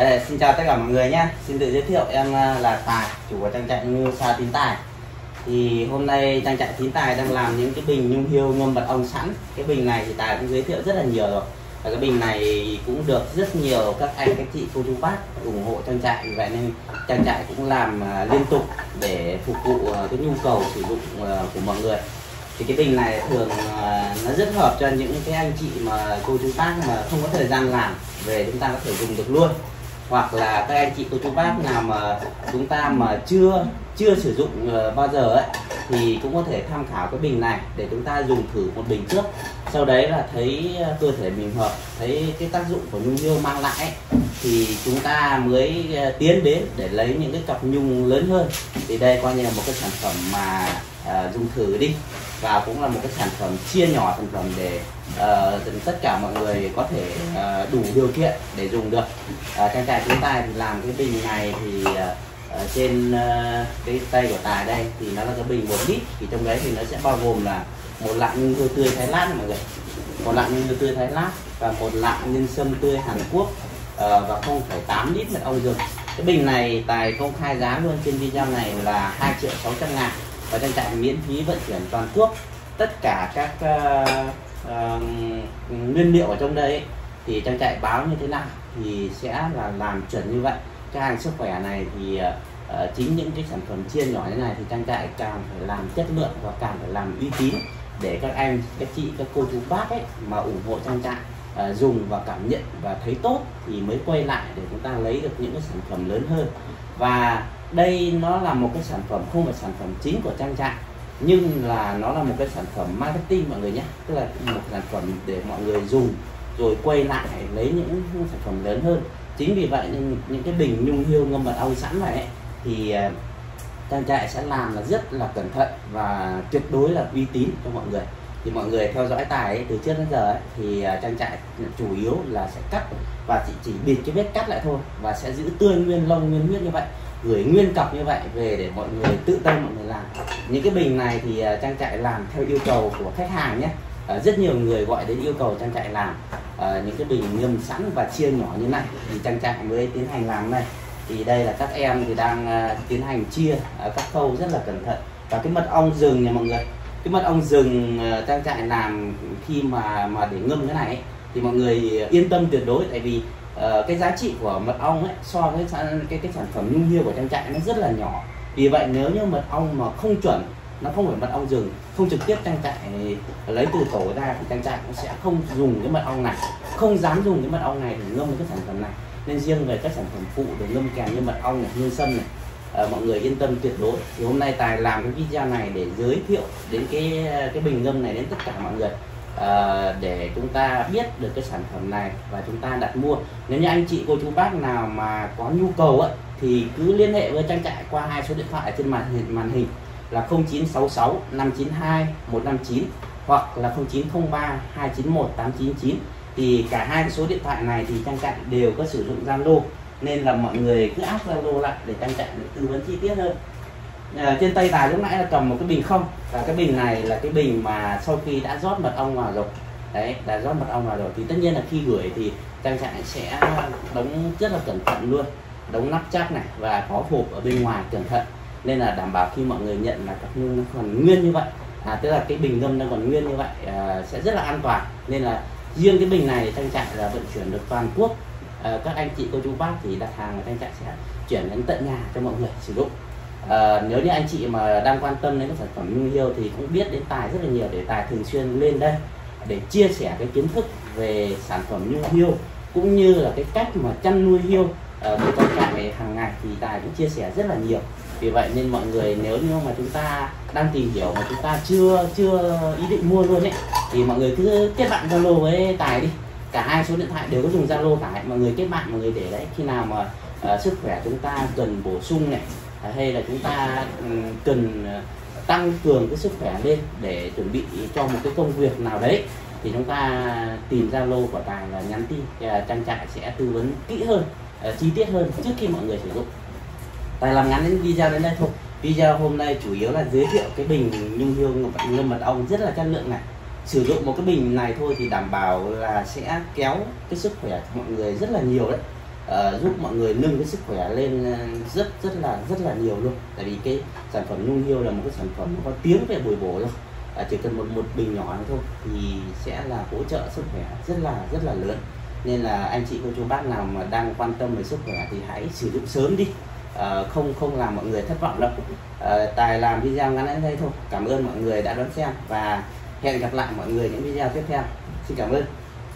Xin chào tất cả mọi người nhé. Xin tự giới thiệu, em là Tài, chủ của trang trại nuôi sa Tín Tài. Thì hôm nay trang trại Tín Tài đang làm những cái bình nhung hiêu ngâm mật ong sẵn. Cái bình này thì Tài cũng giới thiệu rất là nhiều rồi. Và cái bình này cũng được rất nhiều các anh các chị cô chú bác ủng hộ trang trại, vì vậy nên trang trại cũng làm liên tục để phục vụ cái nhu cầu sử dụng của mọi người. Thì cái bình này thường nó rất hợp cho những cái anh chị mà cô chú bác mà không có thời gian làm, về chúng ta có thể dùng được luôn. Hoặc là các anh chị cô chú bác nào mà chúng ta mà chưa sử dụng bao giờ ấy, thì cũng có thể tham khảo cái bình này để chúng ta dùng thử một bình trước. Sau đấy là thấy cơ thể mình hợp, thấy cái tác dụng của nhung hiêu mang lại ấy, thì chúng ta mới tiến đến để lấy những cái cặp nhung lớn hơn. Thì đây coi như là một cái sản phẩm mà dùng thử đi, và cũng là một cái sản phẩm chia nhỏ sản phẩm để tất cả mọi người có thể đủ điều kiện để dùng được. Trang trại chúng ta thì làm cái bình này thì trên cái tay của Tài đây thì nó là cái bình 1 lít, thì trong đấy thì nó sẽ bao gồm là một lạng nhung hiêu tươi Thái Lát mọi người, một lạng nhung hiêu tươi Thái Lát và một lạng nhân sâm tươi Hàn Quốc và 0,8 lít mật ong rừng. Cái bình này Tài công khai giá luôn trên video này là 2.600.000, và trang trại miễn phí vận chuyển toàn quốc. Tất cả các nguyên liệu ở trong đây ấy, thì trang trại báo như thế nào thì sẽ là làm chuẩn như vậy. Cái hàng sức khỏe này thì chính những cái sản phẩm chia nhỏ như này thì trang trại càng phải làm chất lượng và càng phải làm uy tín, để các anh, các chị, các cô chú bác ấy mà ủng hộ trang trại dùng và cảm nhận và thấy tốt thì mới quay lại để chúng ta lấy được những cái sản phẩm lớn hơn. Và đây nó là một cái sản phẩm không phải sản phẩm chính của trang trại, nhưng là nó là một cái sản phẩm marketing mọi người nhé, tức là một sản phẩm để mọi người dùng rồi quay lại lấy những sản phẩm lớn hơn. Chính vì vậy nên những cái bình nhung hiêu ngâm mật ong sẵn này ấy, thì trang trại sẽ làm là rất là cẩn thận và tuyệt đối là uy tín cho mọi người. Thì mọi người theo dõi Tài ấy, từ trước đến giờ ấy, thì trang trại chủ yếu là sẽ cắt và chỉ bịt cái vết cắt lại thôi, và sẽ giữ tươi nguyên lông nguyên huyết như vậy, gửi nguyên cọc như vậy về để mọi người tự tay mọi người làm. Những cái bình này thì trang trại làm theo yêu cầu của khách hàng nhé. Rất nhiều người gọi đến yêu cầu trang trại làm những cái bình ngâm sẵn và chia nhỏ như này, thì trang trại mới tiến hành làm này. Thì đây là các em thì đang tiến hành chia các khâu rất là cẩn thận. Và cái mật ong rừng nha mọi người, cái mật ong rừng trang trại làm khi mà để ngâm cái này ấy, thì mọi người yên tâm tuyệt đối, tại vì cái giá trị của mật ong ấy so với cái sản phẩm nhung hiêu của trang trại nó rất là nhỏ. Vì vậy nếu như mật ong mà không chuẩn, nó không phải mật ong rừng, không trực tiếp trang trại lấy từ tổ ra, thì trang trại cũng sẽ không dùng cái mật ong này, không dám dùng cái mật ong này để ngâm cái sản phẩm này. Nên riêng về các sản phẩm phụ để ngâm kèm như mật ong này, nhân sâm này, mọi người yên tâm tuyệt đối. Thì hôm nay Tài làm cái video này để giới thiệu đến cái bình ngâm này đến tất cả mọi người, để chúng ta biết được cái sản phẩm này và chúng ta đặt mua. Nếu như anh chị cô chú bác nào mà có nhu cầu ấy, thì cứ liên hệ với trang trại qua 2 số điện thoại ở trên màn hình là 0966 592 159 hoặc là 0903 291 899. Thì cả hai số điện thoại này thì trang trại đều có sử dụng Zalo, nên là mọi người cứ áp Zalo lại để trang trại tư vấn chi tiết hơn. Trên tay Tài lúc nãy là cầm một cái bình không, và cái bình này là cái bình mà sau khi đã rót mật ong vào rồi đấy, đã rót mật ong vào rồi thì tất nhiên là khi gửi thì trang trại sẽ đóng rất là cẩn thận luôn, đóng nắp chắc này và có hộp ở bên ngoài cẩn thận, nên là đảm bảo khi mọi người nhận là cặp nhung nó còn nguyên như vậy, tức là cái bình ngâm nó còn nguyên như vậy, sẽ rất là an toàn. Nên là riêng cái bình này trang trại là vận chuyển được toàn quốc. Các anh chị cô chú bác thì đặt hàng và trang trại sẽ chuyển đến tận nhà cho mọi người sử dụng. Nếu như anh chị mà đang quan tâm đến các sản phẩm nhung hiêu thì cũng biết đến Tài rất là nhiều, để Tài thường xuyên lên đây để chia sẻ cái kiến thức về sản phẩm nhung hiêu, cũng như là cái cách mà chăn nuôi hiêu của trang trại hàng ngày thì Tài cũng chia sẻ rất là nhiều. Vì vậy nên mọi người nếu như mà chúng ta đang tìm hiểu mà chúng ta chưa ý định mua luôn ấy, thì mọi người cứ kết bạn Zalo với Tài đi. Cả hai số điện thoại đều có dùng Zalo cả, mọi người kết bạn, mọi người để đấy, khi nào mà sức khỏe chúng ta cần bổ sung này, hay là chúng ta cần tăng cường cái sức khỏe lên để chuẩn bị cho một cái công việc nào đấy, thì chúng ta tìm Zalo của Tài và nhắn tin, trang trại sẽ tư vấn kỹ hơn, chi tiết hơn trước khi mọi người sử dụng. Tài làm ngắn đến video đến đây thôi. Video hôm nay chủ yếu là giới thiệu cái bình nhung hiêu ngâm mật ong rất là chất lượng này. Sử dụng một cái bình này thôi thì đảm bảo là sẽ kéo cái sức khỏe của mọi người rất là nhiều đấy. giúp mọi người nâng cái sức khỏe lên rất là nhiều luôn. Tại vì cái sản phẩm Nung Heal là một cái sản phẩm có tiếng về bồi bổ rồi, chỉ cần một bình nhỏ này thôi thì sẽ là hỗ trợ sức khỏe rất là lớn. Nên là anh chị cô chú bác nào mà đang quan tâm về sức khỏe thì hãy sử dụng sớm đi, không làm mọi người thất vọng đâu. Tài làm video ngắn đến đây thôi. Cảm ơn mọi người đã đón xem và hẹn gặp lại mọi người những video tiếp theo. Xin cảm ơn.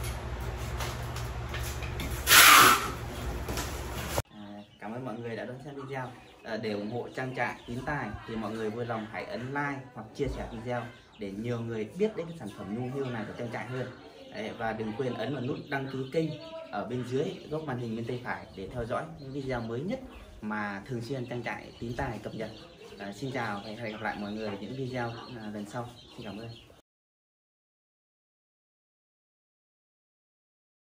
Cảm ơn mọi người đã đón xem video. Để ủng hộ trang trại Tín Tài thì mọi người vui lòng hãy ấn like hoặc chia sẻ video để nhiều người biết đến cái sản phẩm Nung Heal này của trang trại hơn. Và đừng quên ấn vào nút đăng ký kênh ở bên dưới góc màn hình bên tay phải để theo dõi những video mới nhất mà thường xuyên trang trại Tín Tài cập nhật. Xin chào và hẹn gặp lại mọi người những video lần sau. Xin cảm ơn.